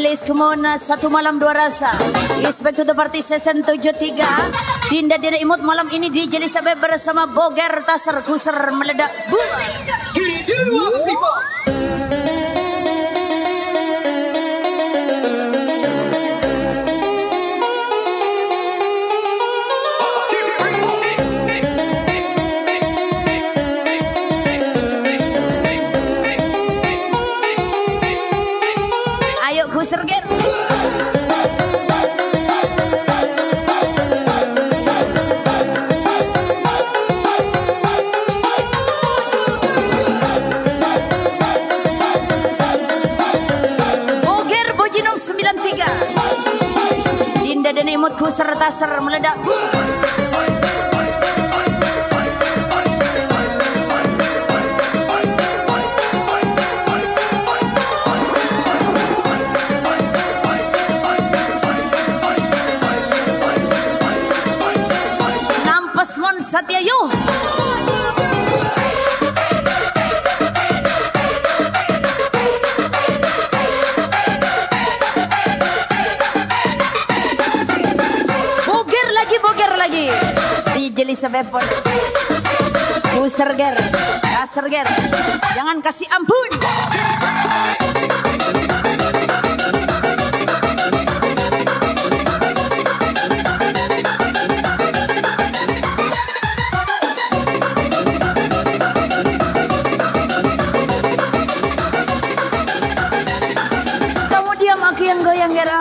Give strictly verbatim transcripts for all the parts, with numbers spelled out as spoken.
ladies, come on. Satu malam dua rasa. Respect to the party session tujuh tiga. Dinda Dina Imut malam ini di Jadi Sabeh bersama Boger Tasar Kuser meledak. Ayo Kuser ger. sembilan tiga Dinda dan Imutku serta ser meledak. Nampas mon Satyayu. Jeli sebepon Kuserger Kaserger, jangan kasih ampun. Kamu diam, aku yang goyang gerang.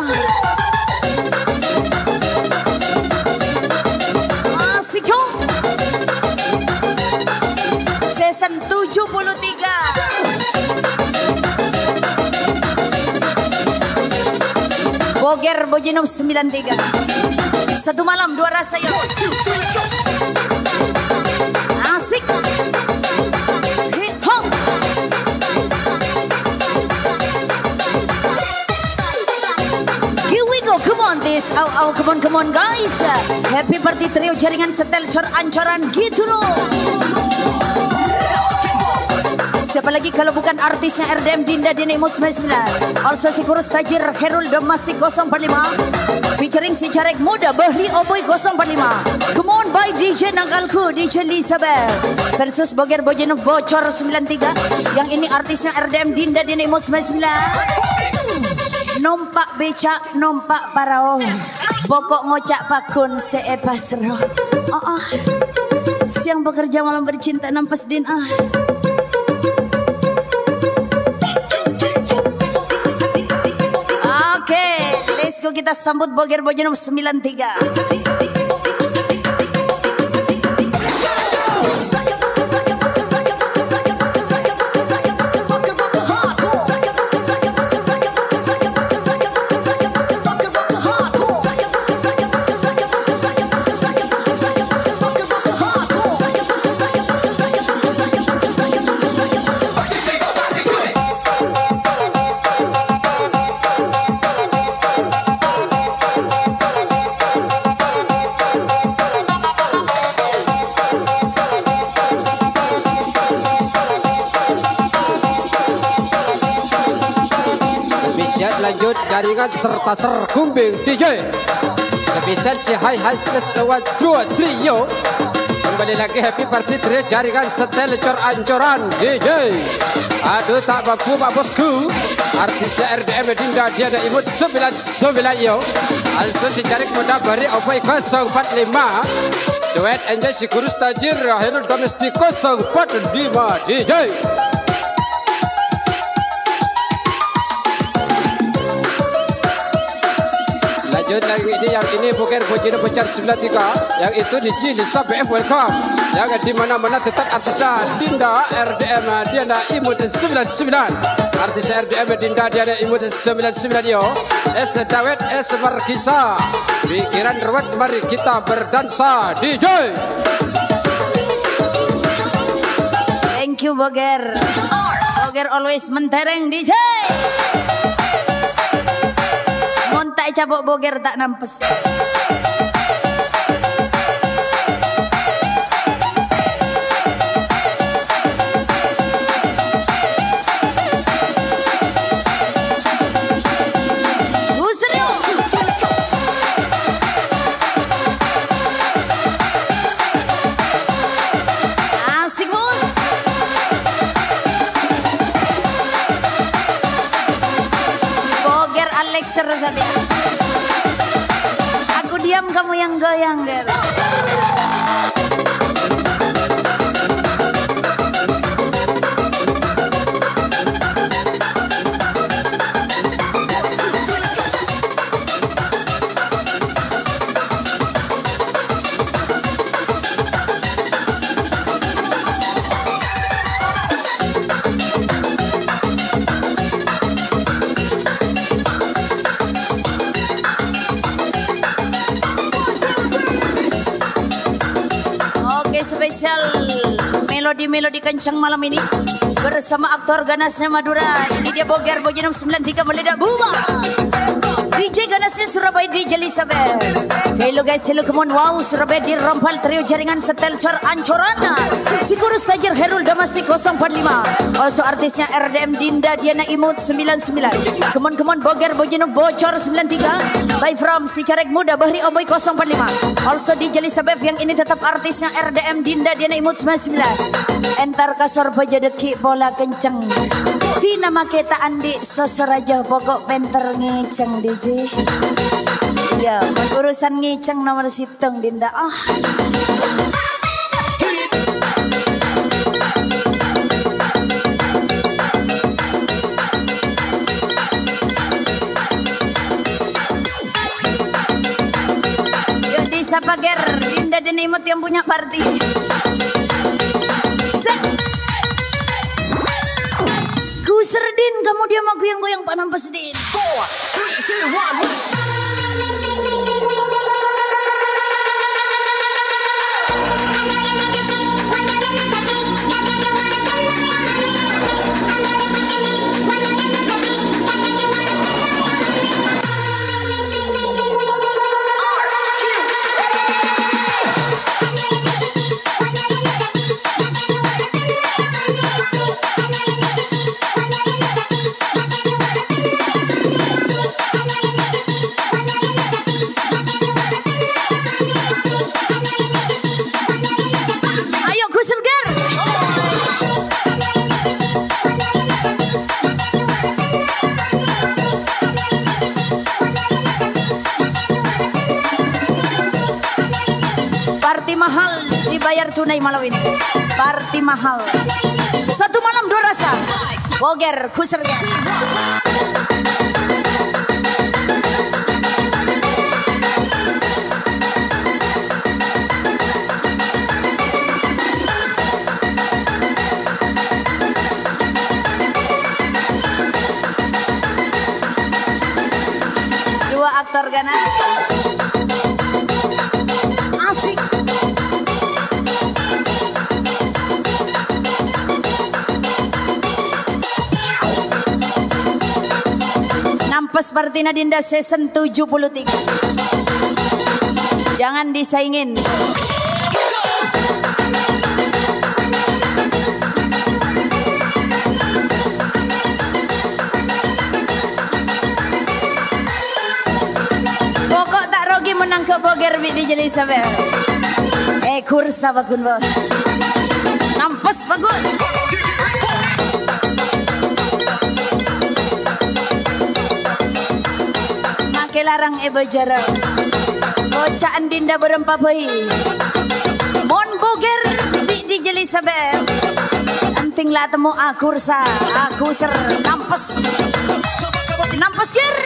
Season tujuh puluh tiga Boger Bojinov sembilan tiga. Satu malam dua rasa ya. Asik. Hip hop. Here we go, come on this. Aw aw, come on come on guys. Happy party trio jaringan setel cor ancoran gitu loh. Siapa lagi kalau bukan artisnya R D M Dinda Dina Imut sembilan sembilan. Also si kurus tajir Herul Domestik nol empat lima. Featuring si Carek Muda Bahri Oboy nol empat lima. Come on by D J Nagalku, D J Lisabel versus Boger Bojenov Bocor sembilan tiga. Yang ini artisnya R D M Dinda Dina Imut sembilan sembilan. Nompak becak, nompak parao. Bokok ngocak pakun seepasro. Oh, oh. Siang bekerja malam bercinta nampas din ah. Let's go, kita sambut Boger Bojenov sembilan tiga. Lanjut jaringan serta ser kumbing D J Kebisan si hai hai skes lewat dua trio. Kembali lagi happy party trio jaringan setel cor ancoran D J. Aduh tak mampu pak bosku. Artisnya R D M Dinda dia ada imut sembilan sembilan yo. Also si Jarik Muda Bari Opai nol empat lima. Duet enjoy si kurus tajir Herul Domestik nol empat lima D J. Lanjut lagi ini yang ini Boger Bojenov Bocor sembilan tiga. Yang itu di Jili sampai F welcome. Yang di mana-mana tetap artisnya Dinda R D M Dinda Imut sembilan sembilan. Artis R D M Dinda Dinda Imut sembilan sembilan yo. Es Dawet es Markisa. Pikiran ruwet mari kita berdansa D J. Thank you Boger. Boger always mentereng D J. Montak cabok Boger tak nampes. relaxer saat ini. Aku diam, kamu yang goyang, girl. Spesial melodi-melodi kencang malam ini bersama aktor ganasnya Madura. Ini dia Boger Bojenum sembilan tiga meledak Buma. D J ganasnya Surabaya D J Elizabeth. Hello guys, hello come on. Wow, Surabaya di rompal trio jaringan setel cor ancorana. Sikurus Tajir Herul Damastik nol empat lima. Also artisnya R D M Dinda Diana Imut sembilan sembilan. Come on come on Boger Bojenum bocor sembilan tiga. By from si Carek Muda Bahri Oboy nol empat lima. Also D J Elizabeth yang ini tetap artisnya R D M Dinda Diana Imut sembilan sembilan. Entar kasor bajadeki bola kenceng. Tina maketa andi sosor aja pokok penter ngeceng D J. Ya, urusan ngeceng nomor situng Dinda. Ah. Jadi siapa ger Dinda dan Imut yang punya party. Serdin, kamu diam aku yang goyang panam pesedin. four, three, two, one. Mahal dibayar tunai malam ini. Party mahal. Satu malam dua rasa. Boger kusernya. Dua aktor ganas. Pas Martina Dinda season tujuh puluh tiga. Jangan disaingin. Pokok tak rogi menang ke Boger di jadi sabar. Eh kursa bakun bos. Nampes bagus. Larang ebo jarang bocaan Dinda berempat bayi Mon Boger di di jeli sabel anting lah temu aku rasa aku ser nampes nampes ger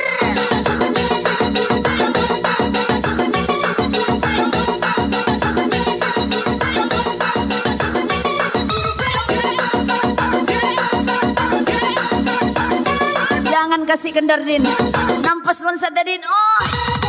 jangan kasih kendor Din nampes lonsa Din oh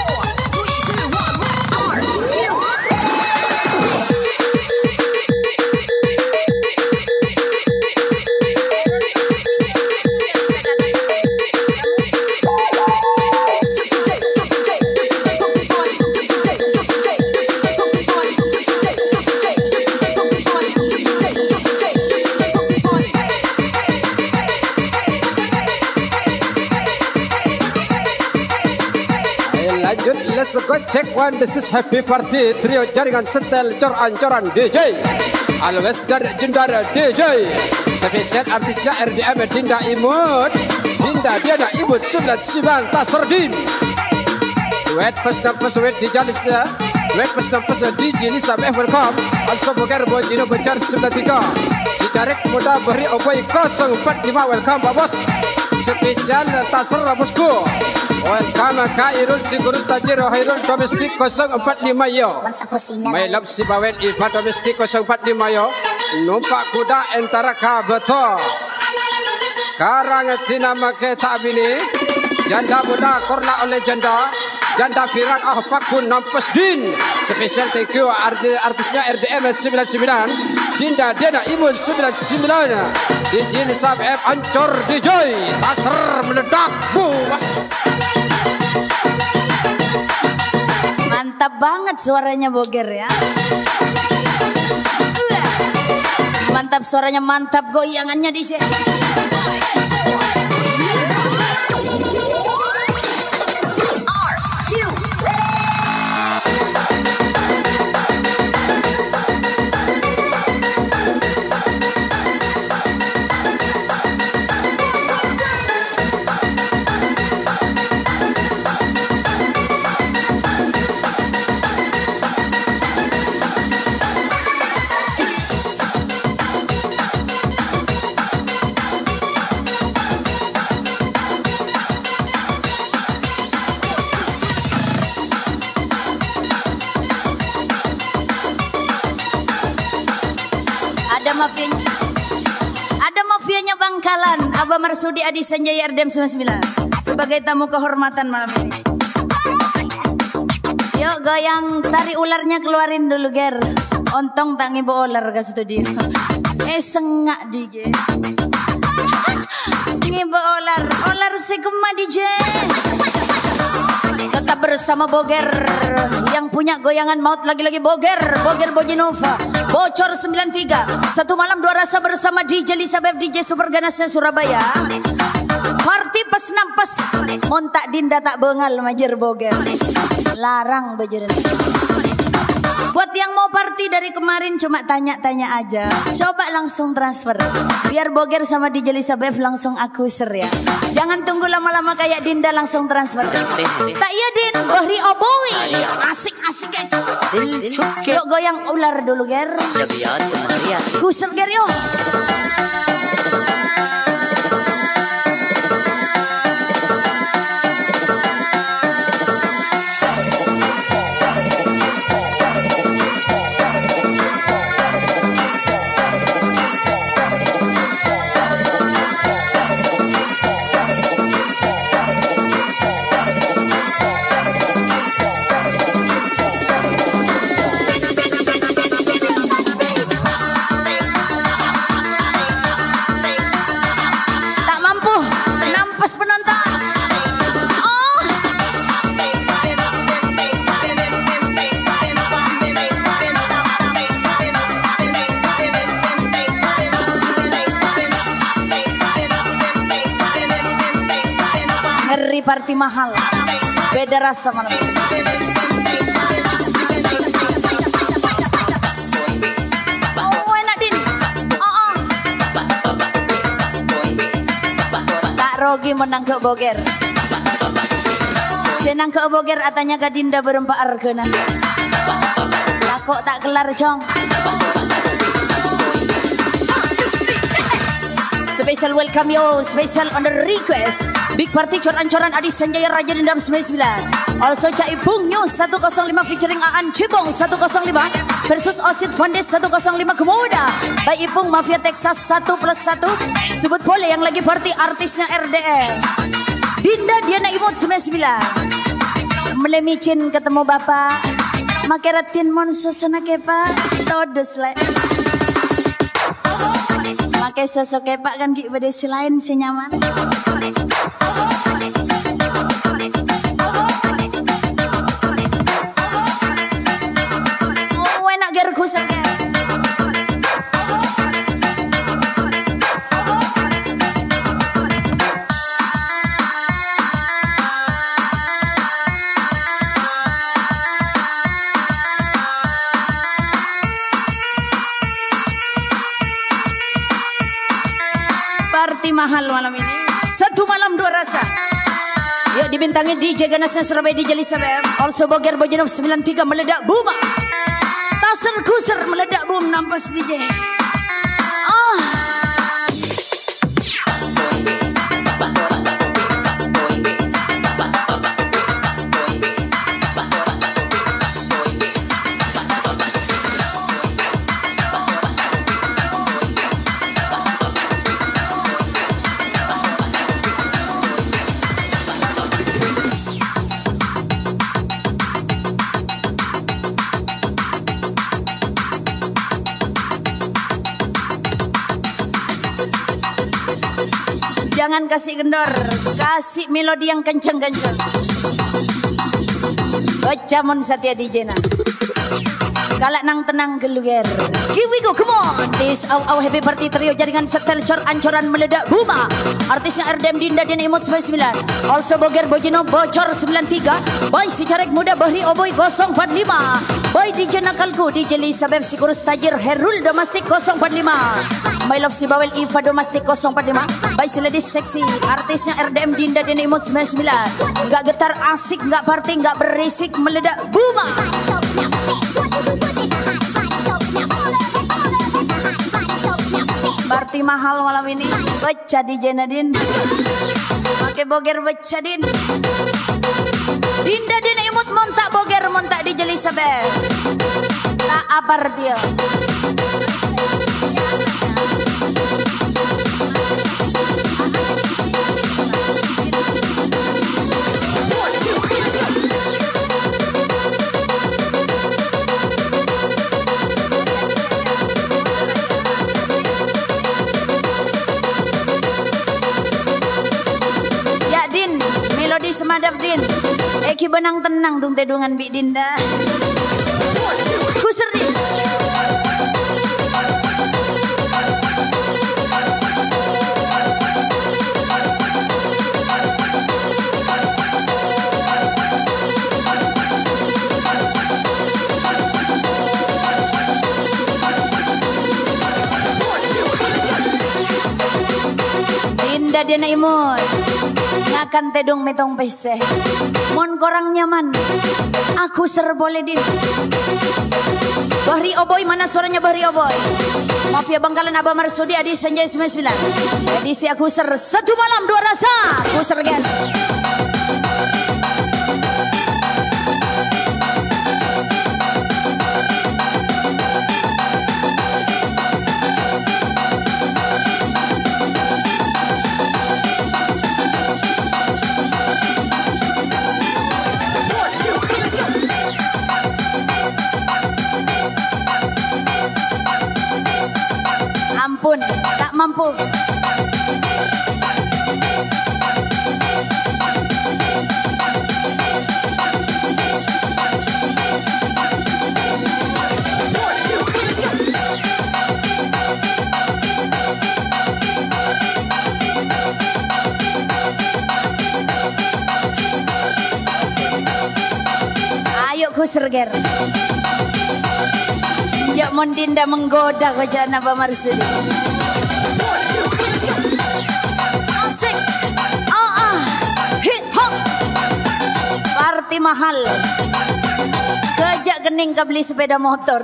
lanjut, let's go check one. This is Happy Party trio jaringan setel cor ancoran D J Always dari Jendara D J. Spesial artisnya R D M Dinda Imut Dinda Diana Imut. imut sembilan sembilan Tasardin. Duet pas nampas duet di Jalisa. Duet pas nampas di Jalisa F welcome. Also Boger Bojino Becar sembilan tiga. Cicarek muda beri Oboy nol empat lima welcome Pak Bos. Spesial Tasar Bosku. Welcome Kairul Sigurus Tajir Hairul domestik nol empat lima yo. My love si Bawel Iva domestik nol empat lima yo. Numpak kuda antara kabeto. Karang tina make tabini. Janda muda korla oleh janda. Janda Firang ah pakun nampas din. Spesial thank you artisnya R D M sembilan sembilan. Dinda Dena Imun sembilan sembilan. D J Nisab F Ancor D J. Tasar meledak buah. Mantap banget suaranya Boger ya. Mantap suaranya, mantap goyangannya di sini. Ada mafianya, ada mafianya Bangkalan, Abah Marsudi Adi Sanjaya R D M sembilan sembilan sebagai tamu kehormatan malam ini. Yuk goyang, tari ularnya keluarin dulu Ger. Ontong tak ngibo ular ke studio. Eh sengak D J. Ngibo ular, ular sekema D J. Tetap bersama Boger yang punya goyangan maut lagi-lagi Boger, Boger Bojinova, Bocor sembilan tiga. Satu malam dua rasa bersama D J Lisabeth D J Super Ganasnya Surabaya. Party pas nampas, montak Dinda tak bengal majer Boger. Larang bajer. Buat yang mau party dari kemarin cuma tanya-tanya aja, coba langsung transfer. Biar Boger sama D J Lisabeth langsung akuser ya. Jangan tunggu lama-lama kayak Dinda langsung transfer. Tak iya Din, Bohri Oboy. Asik-asik guys. Yuk goyang ular dulu Ger. Kuser Ger yuk. Party mahal, beda rasa mana? Oh enak Din. Oh, oh. Tak Rogi menang ke Boger. Senang ke Boger atanya ke Dinda berempat argena. Takut tak kelar cong. Special welcome yo, special on the request. Big party coran-coran Adi Sanjaya Raja Dendam sembilan sembilan. Also Cak Ipung News seratus lima featuring Aan Cibong seratus lima versus Osid Fondes seratus lima Kemuda. By Ipung Mafia Texas satu plus satu. Sebut boleh yang lagi party artisnya R D M. Dinda Diana Imut sembilan sembilan. Melemicin ketemu bapak. Makeratin mon sosana kepa. Todes le. Pakai sosok kepak kan gak pada selain si nyaman. Oh enak ger kusaknya. Party mahal malam ini. Satu malam dua rasa. dibintangi D J Ganasnya Surabaya D J Elizabeth. Also Boger Bojenov sembilan tiga meledak buma. Taser kuser meledak boom nampas D J. Ah. Jangan kasih kendor, kasih melodi yang kenceng-kenceng. Bacamon Satya D J na. Kalak nang tenang geluger. Here we go, come on. This our, our happy party trio jaringan setel cor ancoran meledak buma. Artisnya R D M Dinda dan Imut sembilan sembilan. Also Boger Bojino bocor sembilan tiga. Boy si Carek Muda Bahri Oboy nol empat lima. Boy D J Nakalku D J Elizabeth si Kurus Tajir Herul Domestik nol empat lima. My Love si Bawel Iva Domestik nol empat lima. Boy si Ladies Seksi. Artisnya R D M Dinda dan Imut sembilan sembilan. Enggak getar asik, enggak party, enggak berisik meledak buma. Party mahal malam ini. Baca D J Nadine. Pakai Boger baca Din. Dinda Din Imut montak Boger montak D J Elizabeth. Tak apar dia. Semadap Din, Eki benang tenang dung tedungan Bik Dinda. Kuser Din. Dinda Dena Imut. Ngakan tedung metong pese. Mon korang nyaman. Aku ser boleh Din. Bahri Oboy mana suaranya Bahri Oboy? Mafia Bangkalan Abah Marsudi Adi Sanjay sembilan sembilan. Edisi aku ser satu malam dua rasa. Aku ser gen. Tak mampu. Ayo kuserger. Ya Mondinda menggoda kejana Abah Marsudi. Asik. Ah ah. Hip hop. Party mahal. Kejak gening ke beli sepeda motor.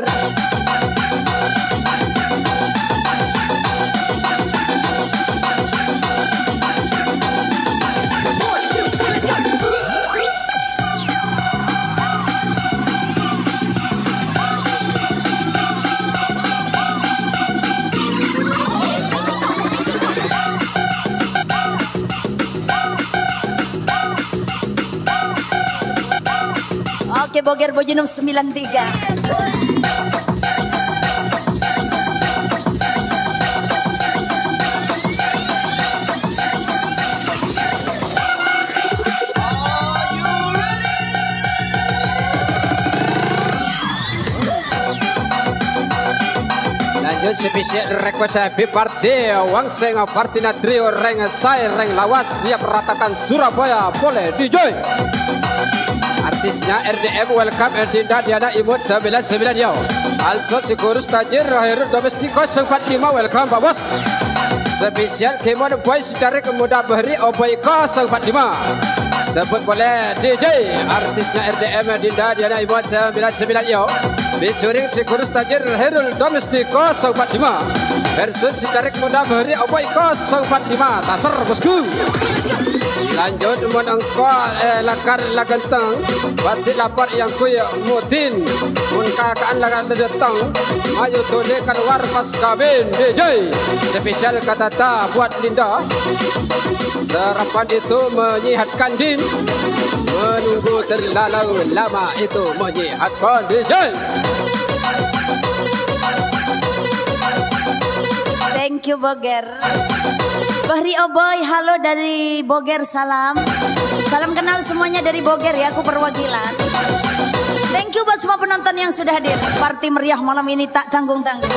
Oke Boger Bojenov sembilan tiga. Lanjut spesial request happy party Wang Seng Partina Trio Reng Sai Reng Lawas siap ratakan Surabaya boleh D J. Artisnya R D M welcome Erdinda Diana Imut sembilan sembilan yo. Also si Kurus Tajir Herul Domestik nol empat lima welcome Pak Bos. Spesial Kemon Boy Secara Kemuda Bahri Oboy nol empat lima. Sebut boleh D J artisnya R D M Dinda Diana Ibuat sembilan sembilan yo. Featuring si kurus tajir Herul Domestik nol empat lima versus si tarik muda Bahri Oboy nol empat lima. Taser bosku. Lanjut mun engko eh, lakar laganteng batik lapar yang kuy mutin mun kakaan lagan datang ayo tole keluar pas kabin D J spesial kata ta buat Dinda. Sarapan itu menyihatkan Din, menunggu terlalu lama itu menyihatkan D J. Thank you Boger. Bahri Oboy, halo dari Boger, salam. Salam kenal semuanya dari Boger ya, aku perwakilan. Thank you buat semua penonton yang sudah hadir. Party meriah malam ini tak tanggung-tanggung.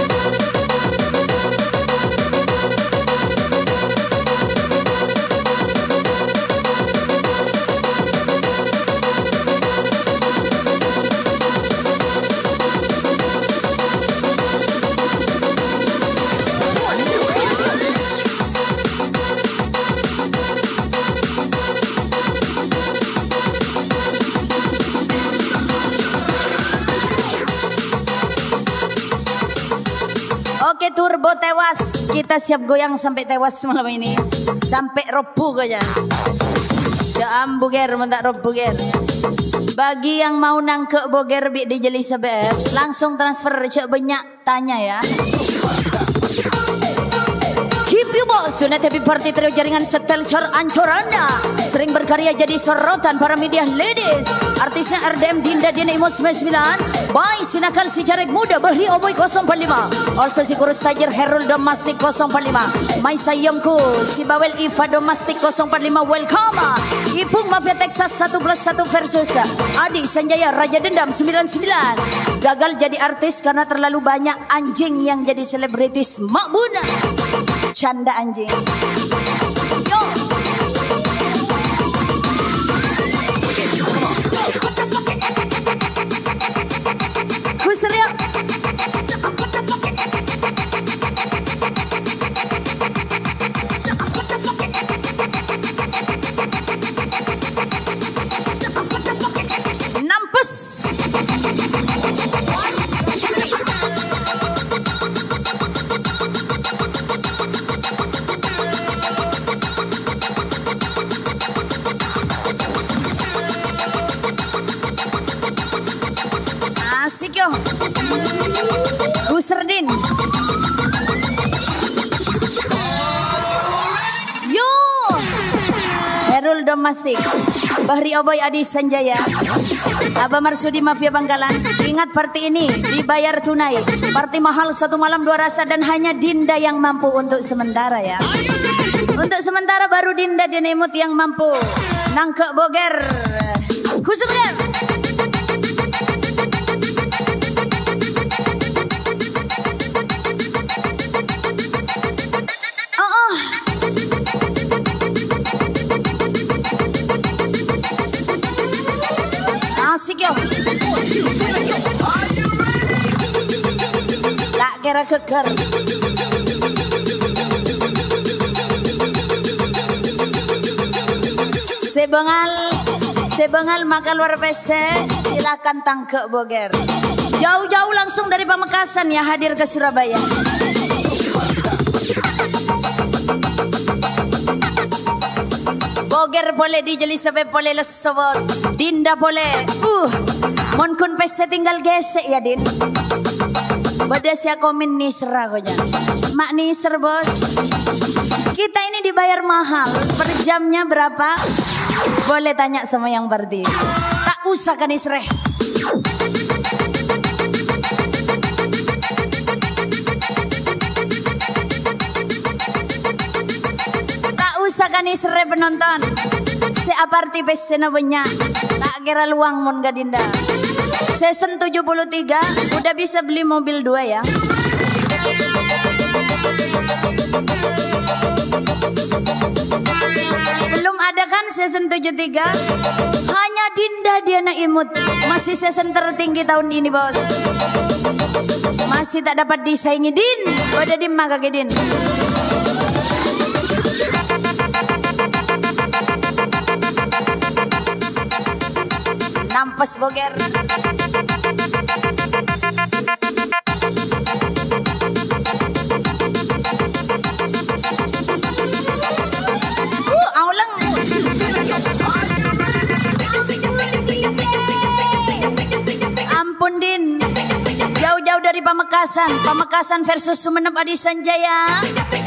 Oke turbo tewas, kita siap goyang sampai tewas malam ini, sampai roboh aja. Jam Boger mentak roboh Boger. Bagi yang mau nangkep Boger bi di Jeli Sabet, langsung transfer cek banyak tanya ya. Keep you boss, Sunat Happy Party trio jaringan setel cor ancoranda. Sering berkarya jadi sorotan para media ladies. Artisnya R D M Dinda Diana Imut sembilan sembilan. Bye Sinakal si Jarek Muda Bahri Oboy nol empat lima. Also si Kurus Tajir Herul Domestik nol empat lima. Mai Sayongku si Bawel Iva Domestik nol empat lima. Welcome. Ipung Mafia Texas satu plus satu versus Adi Sanjaya Raja Dendam sembilan sembilan. Gagal jadi artis karena terlalu banyak anjing yang jadi selebritis. Mak Buna canda anjing. Yo. Kusriak. Nampus. Asik yo. Guserdin. Yo. Herul Domestik. Bahri Oboy Adi Sanjaya. Abah Marsudi Mafia Bangkalan. Ingat party ini dibayar tunai. Party mahal satu malam dua rasa dan hanya Dinda yang mampu untuk sementara ya. Untuk sementara baru Dinda Dinemut yang mampu nangkep Boger. Khususnya asik yo. Tak kira keker. Sebengal, sebengal maka luar biasa. Silakan tangkep Boger. Jauh-jauh langsung dari Pamekasan ya hadir ke Surabaya. Boger boleh dijeli sampai boleh lesobot. Dinda boleh. Uh, mon kun pese tinggal gesek ya Din. Bada sia komen nih seragonya. Mak nih serbos. Kita ini dibayar mahal. Per jamnya berapa? Boleh tanya sama yang berdi. Tak usah kan isreh. Tak usah kan isreh penonton. Si aparti besena banyak. Tak kira luang mon gadinda. Season tujuh puluh tiga udah bisa beli mobil dua ya. Belum ada kan season tujuh puluh tiga? Hanya Dinda Diana Imut. Masih season tertinggi tahun ini bos. Masih tak dapat disaingi Din. Pada Din maka ke Din. Mampus Boger. Uh, aulang. Ampun Din. Jauh-jauh dari Pamekasan. Pamekasan versus Sumeneb Adi Sanjaya.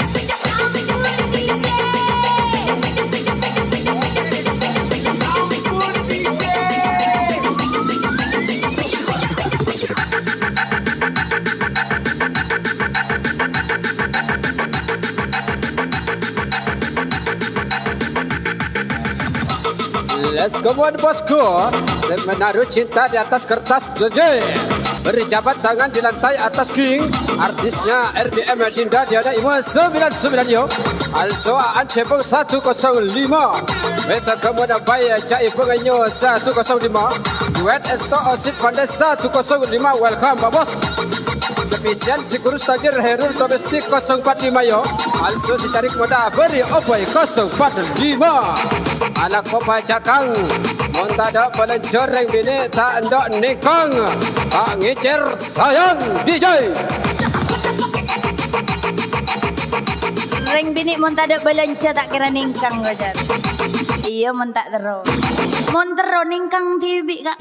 Let's go on bosku. Menaruh cinta di atas kertas D J. Beri jabat tangan di lantai atas king. Artisnya R D M Dinda Diana Imo sembilan sembilan yo. Also Aan Cepung satu kosong lima. Beta kemudian Baya Cai Penganyo satu kosong lima. Duet Esto Osit Pandai satu kosong lima. Welcome Pak Bos. Spesial si kurus tajir Herul Domestik kosong empat lima yo. Also si tarik moda beri Oboy kosong empat lima. Anak kopa cakang montada pelencoreng bini tak endok nikang. Tak ngecer sayang D J. Reng bini montada belenca tak kira ningkang wajar. Iya montak terus. Montero ningkang T V kak.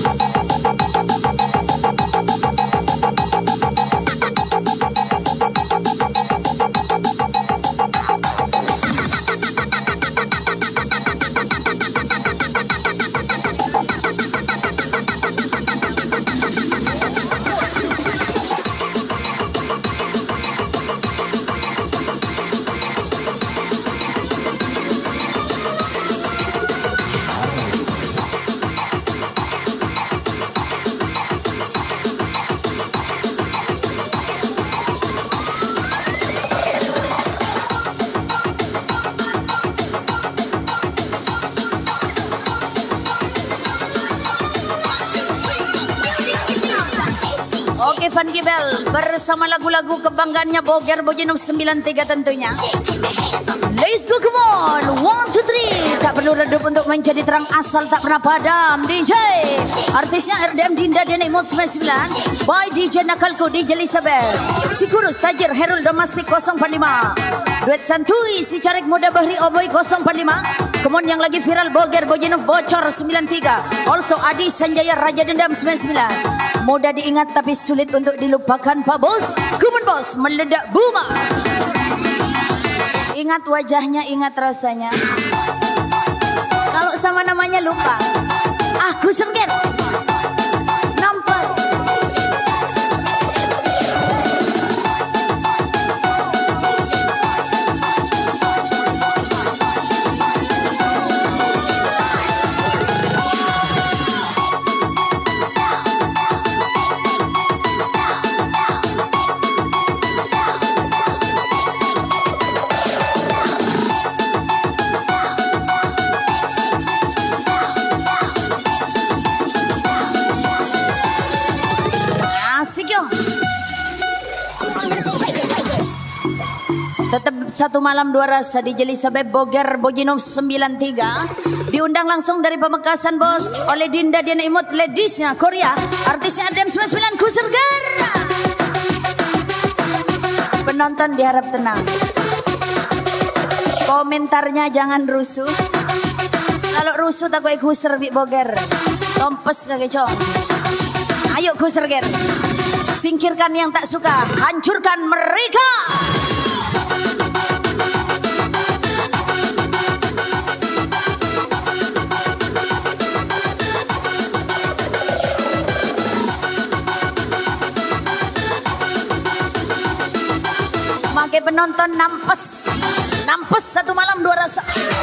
Oke Van Gibel bersama lagu-lagu kebanggaannya Boger Bojenov sembilan tiga tentunya. Let's go, come on, one two three. Tak perlu redup untuk menjadi terang asal tak pernah padam. D J artisnya R D M Dinda Diana Imut sembilan sembilan. By D J Nakalko D J Elizabeth. Si kurus tajir Herul Domestik nol empat lima. Duet Santuy si Carek Muda Bahri Oboy nol empat lima. Kemudian yang lagi viral Boger Bojenov Bocor sembilan tiga. Also Adi Sanjaya Raja Dendam sembilan sembilan. Mudah diingat tapi sulit untuk dilupakan Pak Bos. Kumun Bos meledak buma. Ingat wajahnya, ingat rasanya. Kalau sama namanya lupa. Aku sengger. Nampas. Tetap satu malam dua rasa di Elizabeth Boger Bojenov sembilan tiga. Diundang langsung dari Pamekasan Bos oleh Dinda Diana Imut ladiesnya Korea. Artisnya Adam sembilan sembilan Kusergar. Penonton diharap tenang. Komentarnya jangan rusuh. Kalau rusuh tak gue kuser bi Boger. Tompes kagak cong. Ayo Kusergar. Singkirkan yang tak suka, hancurkan mereka. Makai penonton nampes, nampes satu malam dua rasa.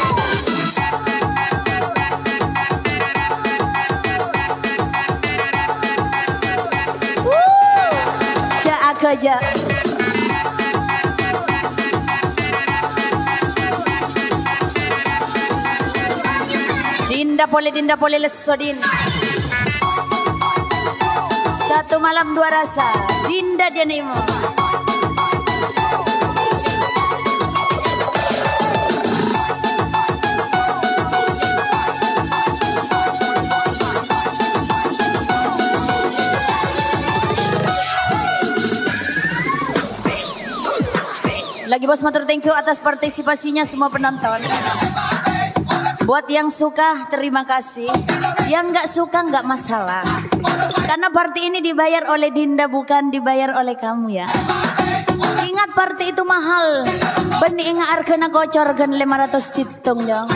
Cak aja. Dinda pole, Dinda pole lesodin. Satu malam dua rasa. Dinda Diana. Lagi bos matur thank you atas partisipasinya semua penonton. Buat yang suka terima kasih, yang nggak suka nggak masalah. Karena party ini dibayar oleh Dinda bukan dibayar oleh kamu ya. Ingat party itu mahal. Beni ingat arkena gocor kan lima ratus situng jong.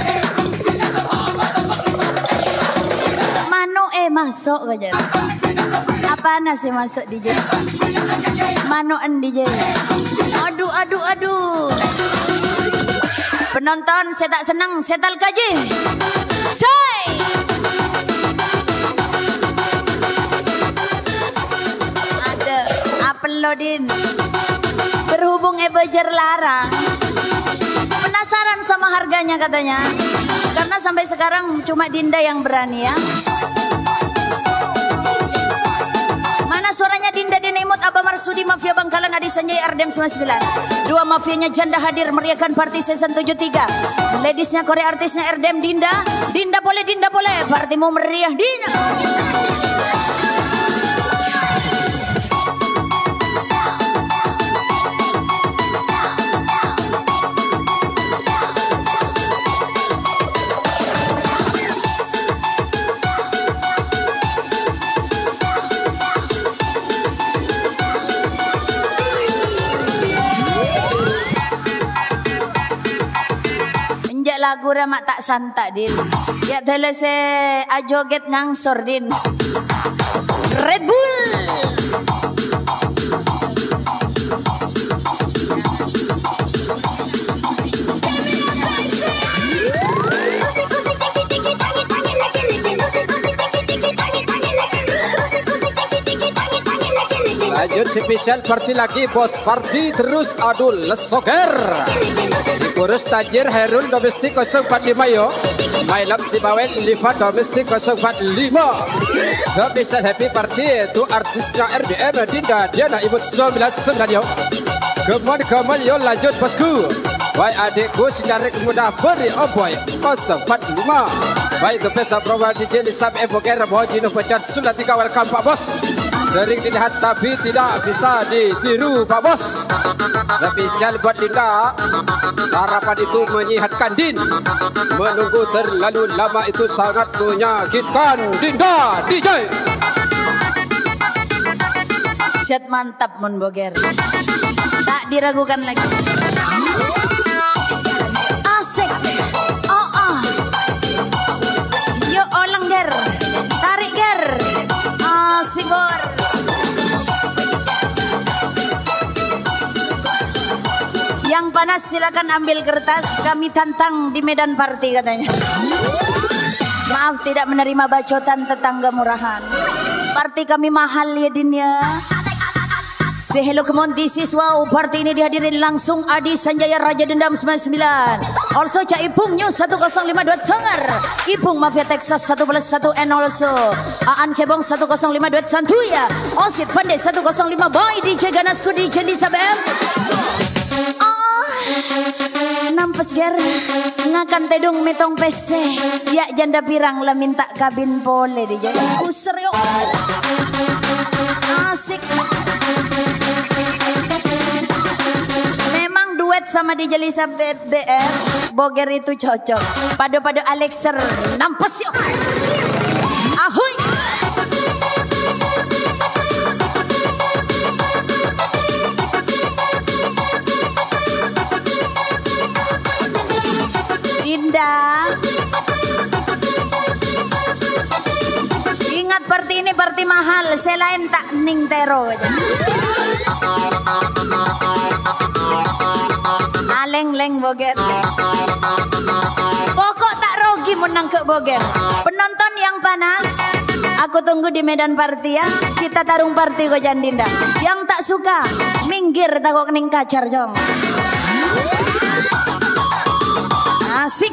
Mano eh masuk aja. Apa nasi masuk D J? Manoan D J. Aduh aduh aduh. Penonton saya tak senang, saya tak kaji. Say. Ada uploadin. Berhubung Ebejer larang. Penasaran sama harganya katanya. Karena sampai sekarang cuma Dinda yang berani ya. Mana suaranya Dinda Dinimut, Abah Marsudi, Mafia Bangkalan, Adi Sanjay, R D M sembilan puluh sembilan. Dua mafianya janda hadir meriahkan party season tujuh puluh tiga. Ladiesnya Korea, artisnya R D M Dinda. Dinda boleh, Dinda boleh. Partimu meriah Dinda. Lagu ramak tak santak din. Ya tele se ajoget ngangsor din. Red Bull. Lanjut spesial party lagi bos, party terus adu lesoger. Kurus Tajir Herul domestik nol empat lima yo. My Love si Bawel Liva domestik nol empat lima. Spesial happy party itu artisnya R D M Dinda Diana Imut sembilan sembilan yo. Kemudian kemudian yo lanjut bosku. Baik adikku secara mudah beri oboy nol empat lima. Baik the best program D J Lisam Evoker Mohon Pecat Sudah tiga welcome Pak Bos. Sering dilihat tapi tidak bisa ditiru Pak Bos. Spesial buat Dinda. Sarapan itu menyehatkan Din. Menunggu terlalu lama itu sangat menyakitkan Dinda D J. Chat mantap Mon Boger. Tak diragukan lagi. Asik. Oh oh. Yo olang ger. Tarik ger. Asik bor. Yang panas silakan ambil kertas, kami tantang di medan party katanya. Maaf tidak menerima bacotan tetangga murahan. Party kami mahal ya Din ya. Say hello come on, this is wow. Party ini dihadirin langsung Adi Sanjaya Raja Dendam sembilan sembilan. Also Cak Ipung News satu nol lima dua Sangar. Ipung Mafia Texas satu plus satu and also Aan Cebong satu nol lima dua satu ya. Osit Fande satu nol lima Boy D J Ganasku D J Disabem. Nampes ger ngakan tedung metong P C ya janda pirang lah minta kabin pole di jadi user yuk asik. Memang duet sama di Jelisa B R Boger itu cocok. Pada-pada Alexer nampes yuk. Ahoy. Dinda. Ingat party ini party mahal, selain tak ning tero aja. Aleng-leng Boger. Pokok tak rugi menang ke Boger. Penonton yang panas, aku tunggu di medan party ya. Kita tarung party gojan Dinda. Yang tak suka, minggir takut ning kacar jong. Asik.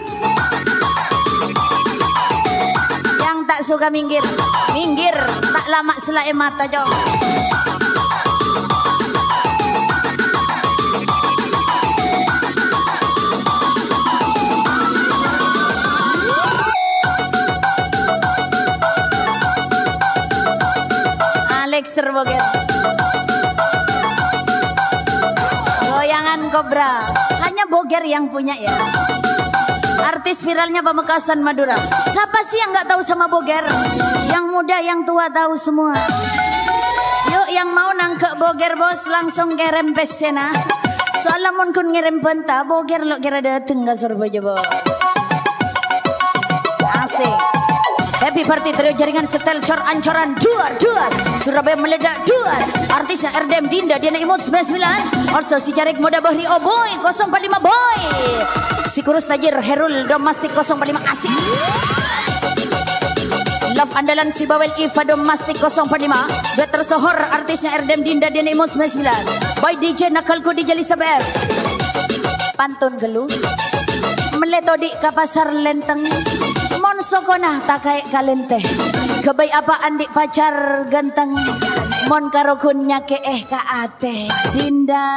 Yang tak suka minggir, minggir. Tak lama selai mata jom. Alex Serboget. Goyangan Bang Kobra. Hanya Boger yang punya ya. Artis viralnya Pamekasan Madura. Siapa sih yang nggak tahu sama Boger? Yang muda, yang tua tahu semua. Yuk yang mau nangkep Boger bos langsung kirim pesena. Soalnya mun kun ngirim penta Boger lo kira dateng ke Surabaya bos. Asik. Happy party trio jaringan setel cor ancoran duar duar Surabaya meledak duar. Artisnya R D M Dinda Diana Imut sembilan puluh sembilan. Also si Carik Muda Bahri Oboy nol empat lima boy. Si Kurus Tajir Herul Domestik nol empat lima asik. Love andalan si Bawel Iva Domestik nol empat lima. Duet tersohor artisnya R D M Dinda Diana Imut sembilan puluh sembilan. By D J Nakalku D J Elizabeth. Pantun gelu meletodik ke pasar lenteng. Mon sokona tak kayak kalente. Kebaik apa andik pacar ganteng. Mon karokunnya ke eh ka ate. Dinda.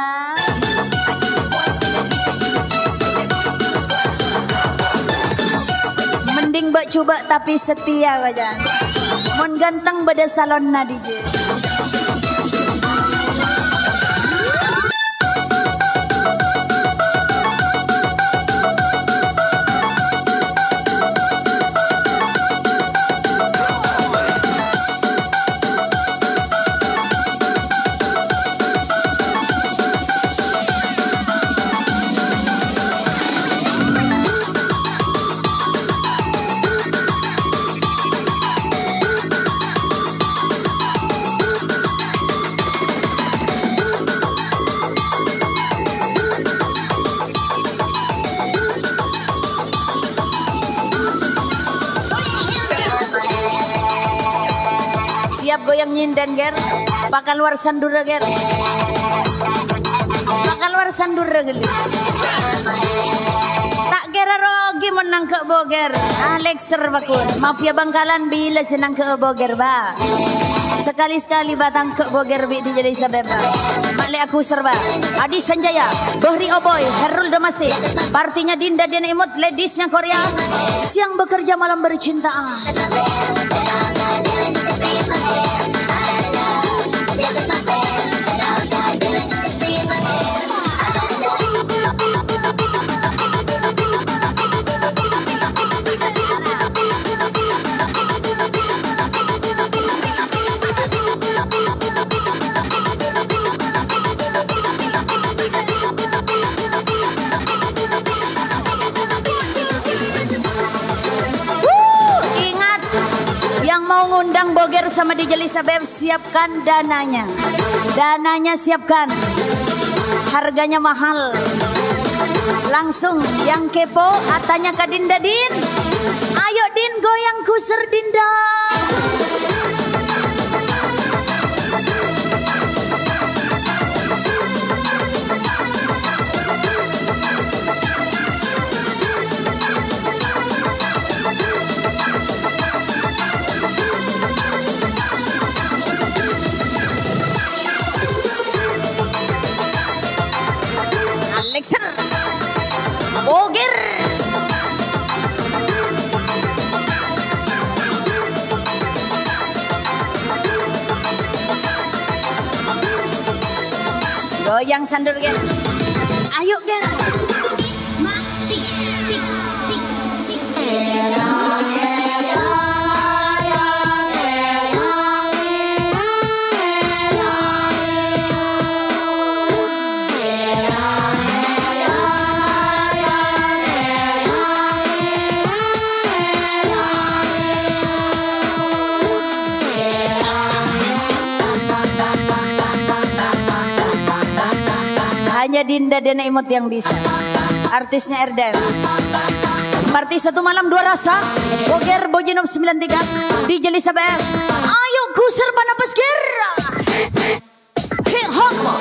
Mending bak coba tapi setia wajan. Mon ganteng beda salon na D J. Goyang nyinden ger, bakal luar sandura ger, bakal luar sandura geli. Tak kira rogi menang ke Boger, Alexer bakun. Mafia Bangkalan bila senang ke Boger ba. Sekali-sekali batang ke Boger bi di jadi sabeba. Makle aku serba. Adi Sanjaya, Bahri Oboy, Herul Domestik. Partinya Dinda Diana Imut, ladiesnya Korea. Siang bekerja malam bercinta. Undang Boger sama D J Elizabeth, siapkan dananya. Dananya siapkan. Harganya mahal. Langsung yang kepo atanya ke Dinda Din. Ayo Din goyang kuser Dinda. Alexer Boger goyang sandur ger. Ayo ger. Hanya Dinda Diana Imut yang bisa. Artisnya R D M. Party satu malam dua rasa. Boger Bojenov sembilan puluh tiga. D J Elizabeth. Ayo kuser panapas ger. King Hotmo.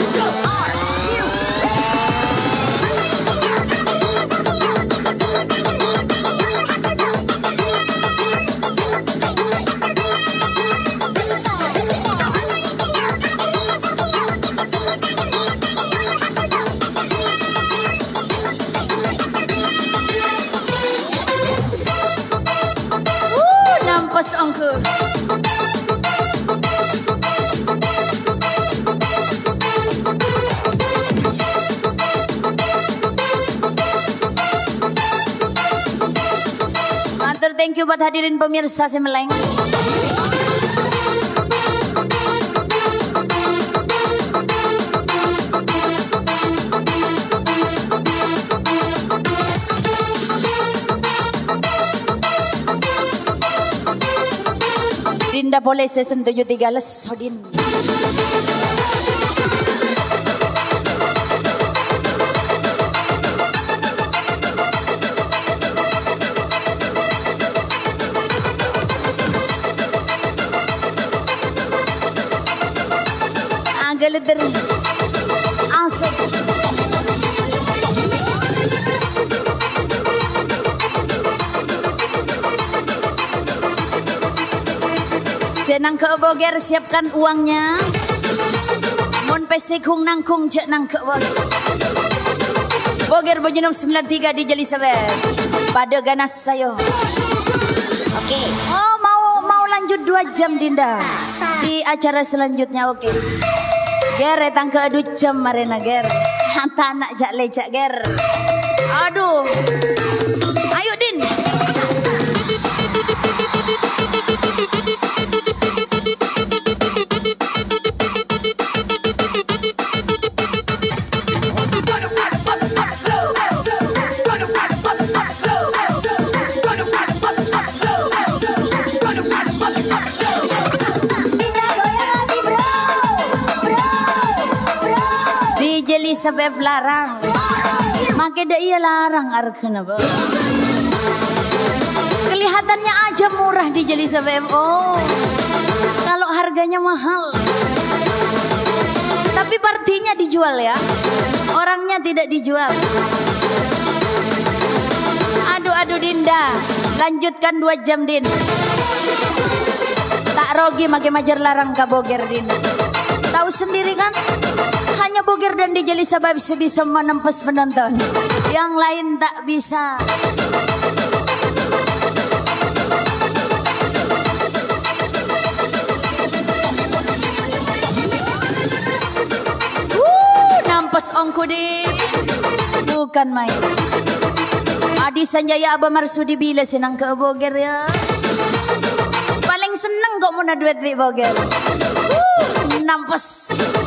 Nampas angker. Matur thank you buat hadirin pemirsa Semeleng. Dinda boleh season tujuh tiga les Sodin. Agak asik. Senang ke boger siapkan uangnya. Mon pesekung nangkung cek nang ke bos. Boger Bojenum sembilan tiga di Jelisabeth. Pada ganas sayo. Oke. Okay. Oh mau mau lanjut dua jam Dinda di acara selanjutnya. Oke. Okay. Ger datang ke adu jam marina ger. Hanta anak jak lecak ger. Aduh. Ayo Din. Sebab larang, maka dah ia larang arkena bo. Kelihatannya aja murah di Jeli sebab oh, kalau harganya mahal, tapi partinya dijual ya, orangnya tidak dijual. Aduh aduh Dinda, lanjutkan dua jam Din. Tak rogi makai majar larang kaboger Din. Tahu sendiri kan? Hanya Boger dan D J Lisa bisa bisa menempes penonton. Yang lain tak bisa. Uh, nampes ongku deh. Bukan main. Adi Sanjaya Aba Marsudi bila senang ke Boger ya. Paling senang kok mau duet di Boger. Uh, nampes.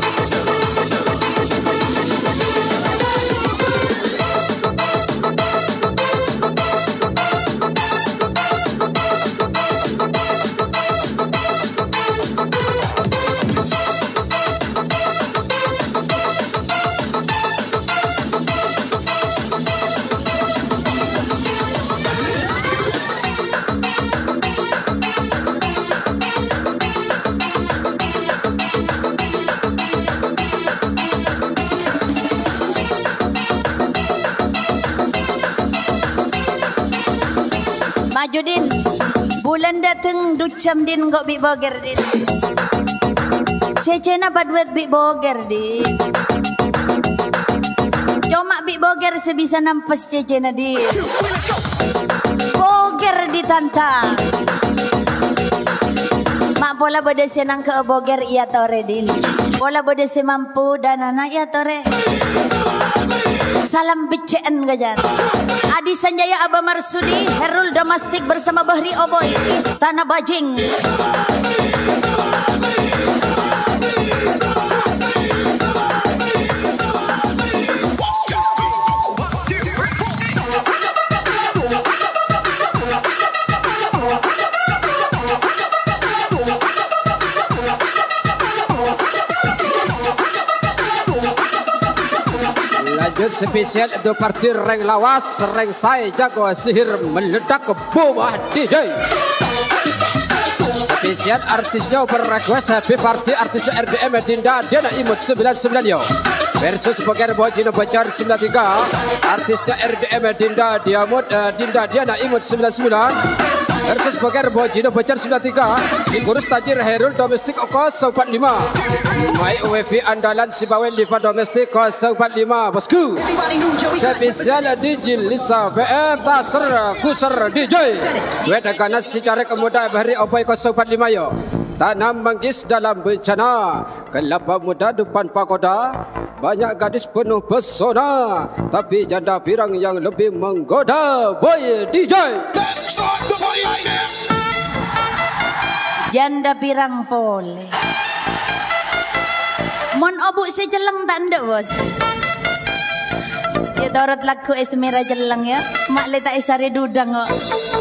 Maju Din, bulan dateng ducam Din kok bi boger Din. Cecena baduet bi boger Din. Cuma bi boger sebisa nampes cecena Din. Boger ditantang. Mak bola bode senang ke boger iya tore Din. Bola bode semampu dan anak iya tore. Salam beceen gajan. Adi Sanjaya Aba Marsudi, Herul Domestik bersama Bahri Oboy, Istana Bajing. Lanjut spesial do partir reng lawas, reng saya jago sihir meledak ke bawah D J. Spesial artisnya berrequest happy party artisnya R D M Dinda Diana Imut sembilan sembilan yo. Versus Boger Bojino Bocor sembilan tiga. Artisnya R D M Dinda Diamut uh, Dinda Diana Imut sembilan sembilan. Versus Boger Bojino Bocor sembilan tiga. Sigurus Tajir Herul Domestik Okos empat lima. My O V andalan Sibawen Liva Domestik nol empat lima bosku. Spesial D J Lisa B M Taser Kuser D J. Duet ganas secara kemudahan Bahri Oboy nol empat lima yo. Tanam manggis dalam bencana, kelapa muda depan pagoda, banyak gadis penuh pesona, tapi janda pirang yang lebih menggoda. Boy D J. Janda pirang pole. Mon obuk sejeleng tak ndak bos. Ya dorot laku esmera jeleng ya. Mak letak isari dudang kok.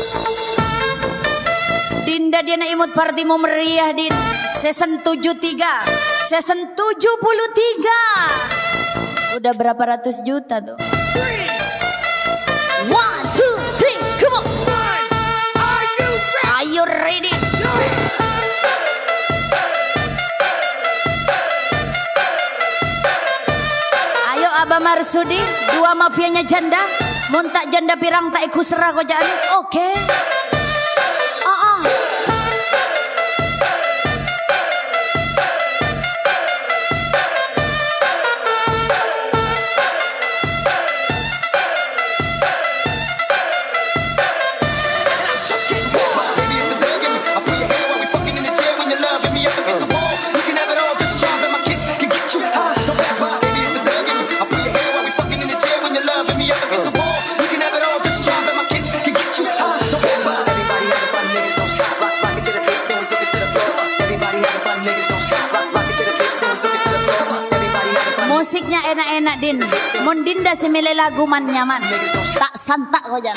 Dinda dia nak imut partimu meriah din. Season tujuh puluh tiga. Season tujuh puluh tiga. Udah berapa ratus juta tuh. One, two, three, come on. Are you ready? Ayo Abah Marsudi, dua mafianya janda. Muntak janda pirang tak ikut serah kau jangan. Oke. Okay. Musiknya enak-enak din. Mun Dinda si milih lagu man nyaman. Tak santak kau jangan.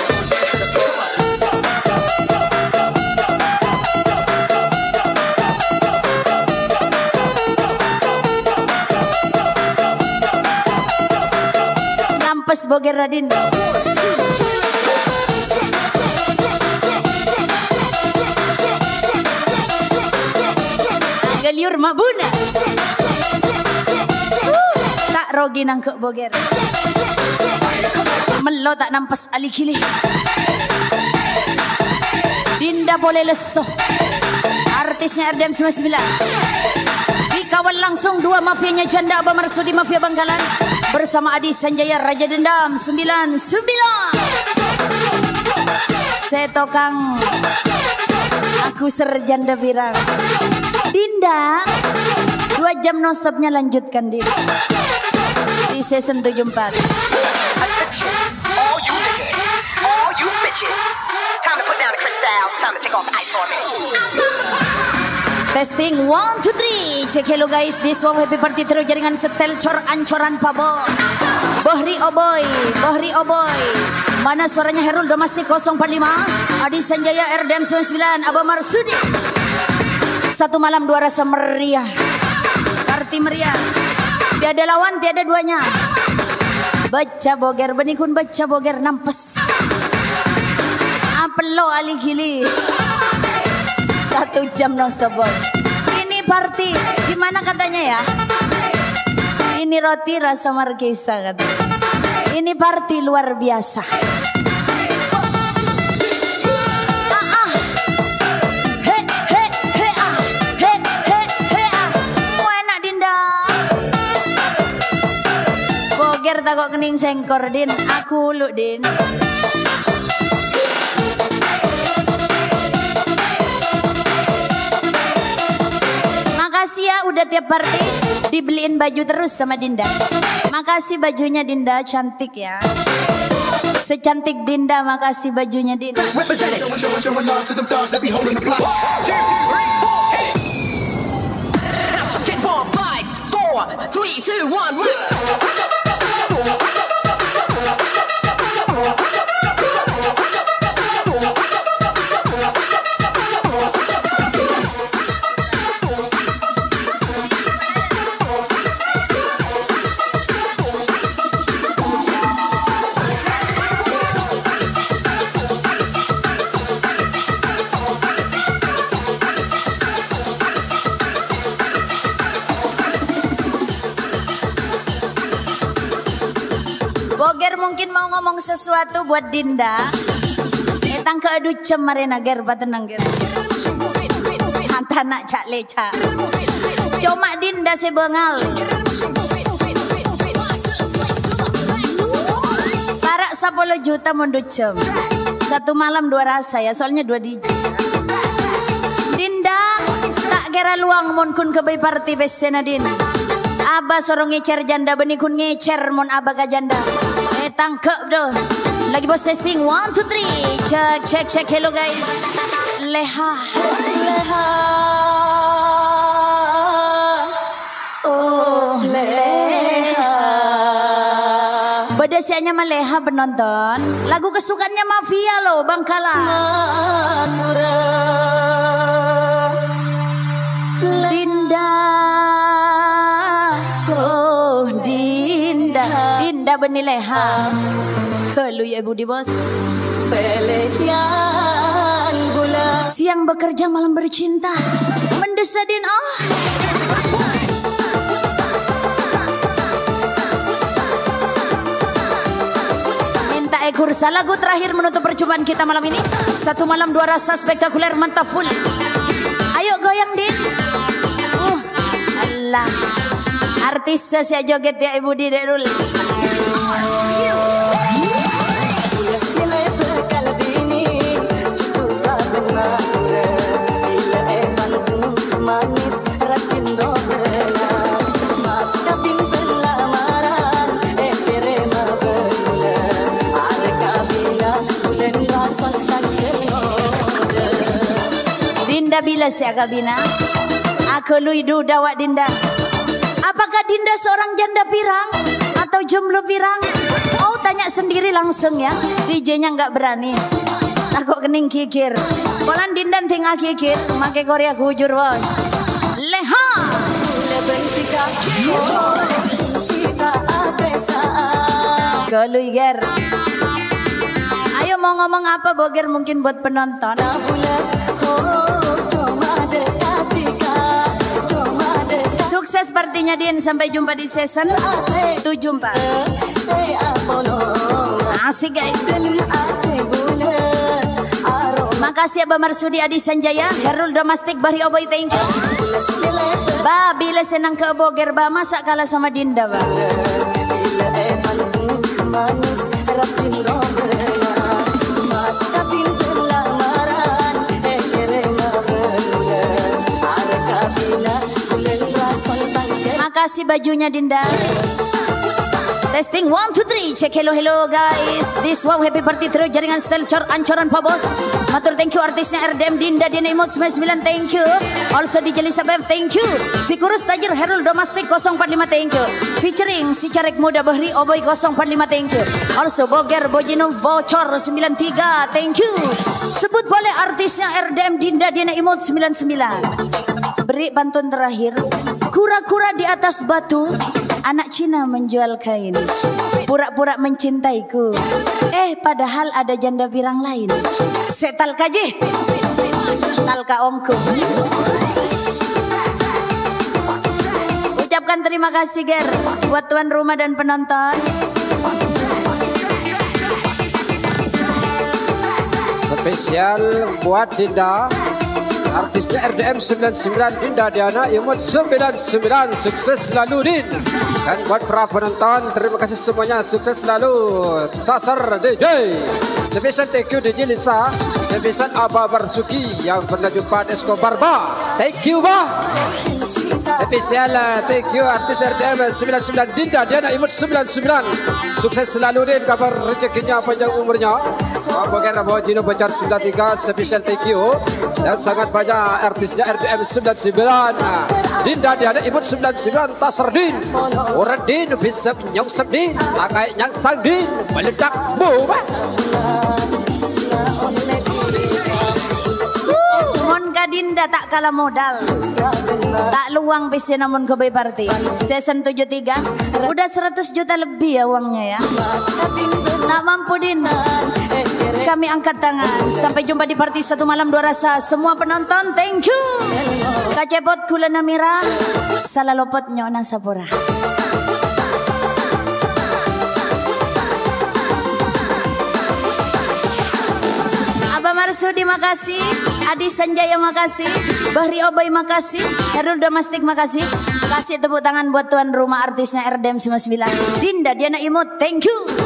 Nampes boger Radin. Galiur mabuna. Rogi nangkep boger. Melo tak nampas ali kili. Dinda boleh lesoh. Artisnya R D M sembilan puluh sembilan. Dikawal langsung dua mafianya janda Abah Marsudi Mafia Bangkalan. Bersama Adi Sanjaya Raja Dendam sembilan puluh sembilan. Setokang. Aku serjanda pirang. Dinda. Dua jam non stopnya lanjutkan Dinda. Di season tujuh puluh empat. All you niggas, all you bitches, time to put down the crystal, time to take off ice for me. Testing one two three. Cek hello guys, this one happy party terus jaringan setel cor ancoran pabo. Bohri Oboy, Bohri Oboy. Mana suaranya Herul Domestik nol empat lima, Adi Sanjaya R D M sembilan puluh sembilan, Abah Marsudi. Satu malam dua rasa meriah. Party meriah. Tiada lawan, tiada duanya. Baca boger, benikun baca boger nampes. Apelo ali gili. Satu jam non stop boy. Ini party, gimana katanya ya? Ini roti rasa markisa katanya. Ini party luar biasa. Takut kening sengkor din, aku lu din. Makasih ya udah tiap party dibeliin baju terus sama Dinda. Makasih bajunya Dinda, cantik ya. Secantik Dinda, makasih bajunya Dinda. Three, two, one, mungkin mau ngomong sesuatu buat Dinda. Etang ke adu cemare nager batenang ger. Hanta nak cak leca. Cuma Dinda sebengal. Parak sepuluh juta mundur jam. Satu malam dua rasa ya, soalnya dua D J. Dinda tak kira luang mun kun ke bay party besena Din. Abah sorong ngecer janda benih kun ngecer mon abah ka janda. Eh tangkep doh. Lagi bos testing one two three. Cek cek cek hello guys. Leha. Leha. Oh Leha. Bedesianya Maleha penonton. Lagu kesukaannya Mafia loh Bangkala. Dinda. Oh Dinda. Dinda Beni Leha. Kelu ya Budi Bos. Siang bekerja malam bercinta. Mendesadin oh. Minta Ekursa lagu terakhir menutup perjumpaan kita malam ini. Satu malam dua rasa spektakuler mantap full. Ayo goyang Din. Uh, Allah. Artis saya joget ya Ibu Di Derul. Dinda bila si Agabina, aku luidu dawak Dinda. Apakah Dinda seorang janda pirang atau jomblo pirang? Oh tanya sendiri langsung ya. D J-nya nggak berani. Aku kening kikir. Kolan Dinda tinggal kikir, make Korea kujur bos. Leha. Keluiger. Ayo mau ngomong apa Boger mungkin buat penonton. Sukses partinya Din. Sampai jumpa di season tujuh empat. Asik guys. Makasih Abah Marsudi Adi Sanjaya, Herul Domestik Bahri Oboy thank you. Ba bila senang ke Boger ba masa kalah sama Dinda ba. Makasih bajunya Dinda. Testing one two three. Check hello hello guys. This wow happy party terus jaringan style cor ancoran Pak Bos. Matur thank you artisnya R D M Dinda Dina Imut sembilan sembilan thank you. Also D J Lisabeth thank you. Si Kurus Tajir Herul Domestik nol empat lima thank you. Featuring si Carek Muda Bahri Oboy nol empat lima thank you. Also Boger Bojino Bocor sembilan tiga thank you. Sebut boleh artisnya R D M Dinda Dina Imut sembilan sembilan. Beri pantun terakhir. Kura-kura di atas batu, anak Cina menjual kain. Pura-pura mencintaiku, eh padahal ada janda pirang lain. Setal kaji, talka omku. Ucapkan terima kasih Ger buat tuan rumah dan penonton. Spesial buat Dinda. Artisnya R D M sembilan sembilan Dinda Diana Imut sembilan sembilan. Sukses selalu Din. Dan buat para penonton terima kasih semuanya. Sukses selalu Tasar D J. Spesial thank you D J Lisa. Spesial Abah Barsuki yang pernah jumpa Escobar Ba. Thank you Ba. Spesial thank you artis R D M sembilan sembilan Dinda Diana Imut sembilan sembilan. Sukses selalu Din. Kabar rezekinya panjang umurnya. Boger Bojino Bocor sembilan tiga. Spesial thank you. Dan sangat banyak artisnya R D M sembilan sembilan Dinda Diana Imut sembilan sembilan Tasar Din. Orang Din bisa nyongsep Din. Tak kayak nyangsang Din. Meledak boom. Mon Dinda tak kalah modal. Tak luang bisa namun ke Bay Party. Season tujuh tiga. Udah seratus juta lebih ya uangnya ya. Tak mampu Din. Kami angkat tangan. Sampai jumpa di party satu malam dua rasa. Semua penonton thank you. Kacepot kula namira. Salah lopot nyona sapura. Abah Marsudi makasih. Adi Sanjaya makasih. Bahri Oboy makasih. Herul Domestik makasih. Kasih tepuk tangan buat tuan rumah artisnya R D M sembilan sembilan Dinda Diana Imut thank you.